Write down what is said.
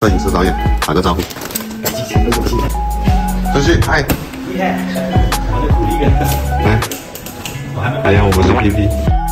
摄影师导演打个招呼。继续，嗨， 厉害，我的苦力哥， 来，还有我们的 PP。